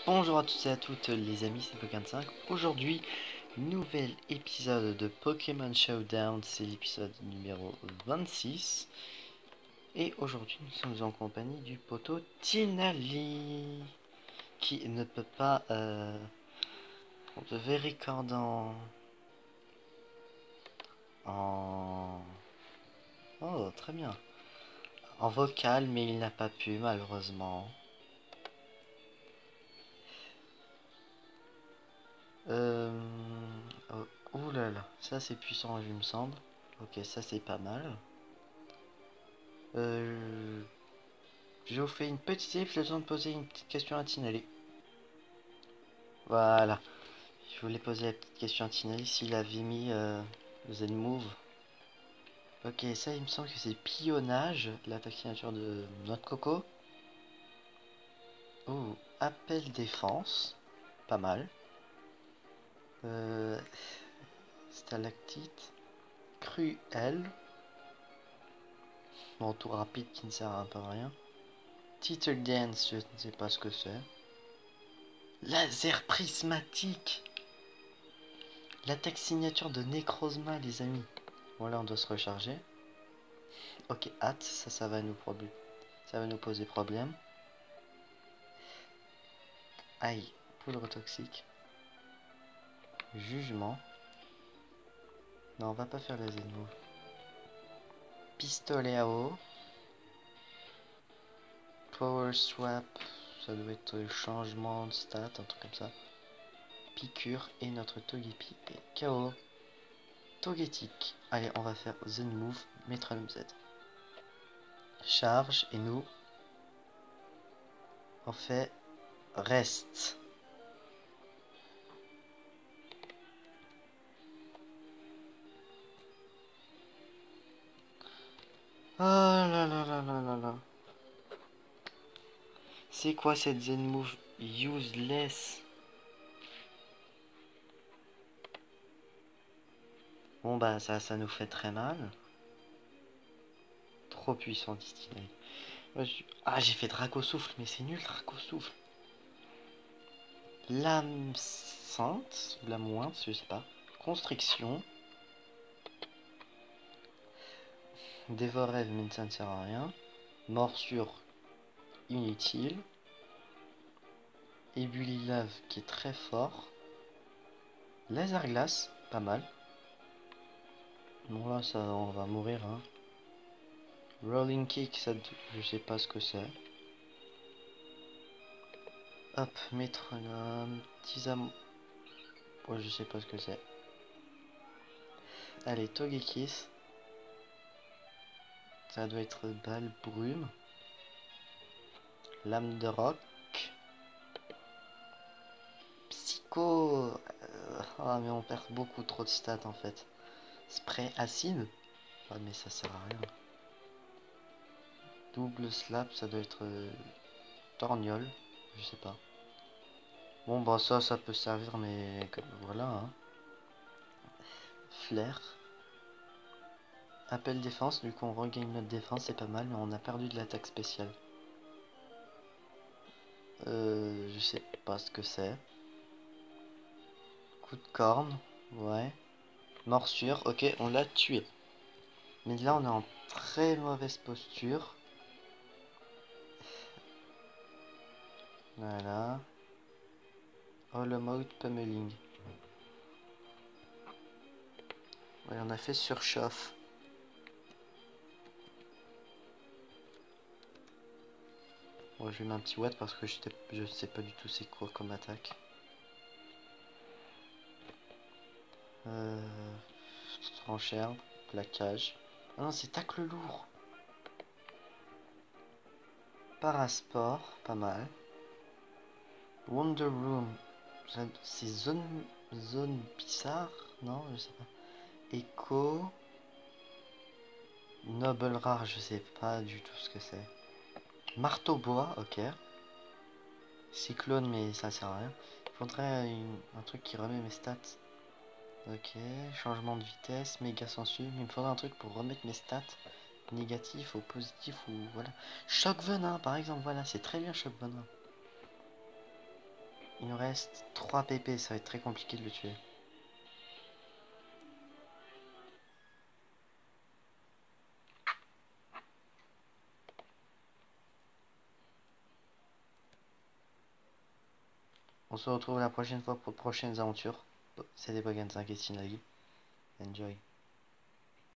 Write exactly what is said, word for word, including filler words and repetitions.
Bonjour à tous et à toutes les amis, c'est Pokémon cinq. Aujourd'hui, nouvel épisode de Pokémon Showdown, c'est l'épisode numéro vingt-six. Et aujourd'hui, nous sommes en compagnie du poteau Tinali, qui ne peut pas... Euh... On devait recorder en... en... Oh, très bien. En vocal, mais il n'a pas pu, malheureusement. Euh... Oh, ouh là là, ça c'est puissant, il me semble. Ok, ça c'est pas mal. Euh... Je vous fais une petite ellipse, le temps de poser une petite question à Tinali. Voilà. Je voulais poser la petite question à Tinali s'il avait mis euh, Zen Move. Ok, ça il me semble que c'est Pillonnage, l'attaque signature de notre Coco. Oh, Appel Défense. Pas mal. Euh, Stalactite. Cruel. Bon, tour rapide qui ne sert un peu à rien. Title Dance, je ne sais pas ce que c'est. Laser prismatique. L'attaque signature de Necrozma, les amis. Bon, là, on doit se recharger. Ok, hâte, ça, ça va nous ça va nous poser problème. Aïe, poudre toxique. Jugement. Non, on va pas faire les ennemis. Pistolet à eau. Power swap. Ça doit être changement de stat, un truc comme ça. Piqûre et notre Togepi est K O. Togetic. Allez, on va faire Zen Move, Metronome Z. Charge et nous on fait reste. Oh là là là là là là. C'est quoi cette Zen Move useless? Bon bah ça, ça nous fait très mal. Trop puissant distillerie. Ah, j'ai fait Draco Souffle, mais c'est nul Draco Souffle. Lame sainte, lame mointe, je sais pas. Constriction. Dévorève, mais ça ne sert à rien. Morsure, inutile. Ébulilave qui est très fort. Laser glace, pas mal. Bon là, ça, on va mourir, hein. Rolling kick, ça, je sais pas ce que c'est. Hop, métronome, tisam. Oh, je sais pas ce que c'est. Allez, Togekiss. Ça doit être balle brume. Lame de roc. Psycho. Euh, ah, mais on perd beaucoup trop de stats en fait. Spray acide. Ah, mais ça sert à rien. Double slap, ça doit être euh, torgnole. Je sais pas. Bon, bah ça, ça peut servir, mais comme voilà. Hein. Flair. Appel défense, du coup on regagne notre défense, c'est pas mal, mais on a perdu de l'attaque spéciale. Euh, je sais pas ce que c'est. Coup de corne, ouais. Morsure, ok, on l'a tué. Mais là on est en très mauvaise posture. Voilà. Hollow Mode Pummeling. Ouais, on a fait surchauffe. Bon, je vais mettre un petit watt parce que je, je sais pas du tout c'est quoi comme attaque. Euh, Tranchère, plaquage. Ah non, c'est tacle lourd. Parasport, pas mal. Wonder Room, c'est zone, zone bizarre, non, je sais pas. Echo, Noble Rare, je sais pas du tout ce que c'est. Marteau bois, ok. Cyclone, mais ça sert à rien. Il faudrait une, un truc qui remet mes stats. Ok, changement de vitesse, méga sensu. Il me faudrait un truc pour remettre mes stats négatifs ou positifs ou voilà. Choc venin, par exemple, voilà, c'est très bien choc venin. Il nous reste trois P P, ça va être très compliqué de le tuer. On se retrouve la prochaine fois pour de prochaines aventures. C'était Pokémon cinq et Stinagi. Enjoy.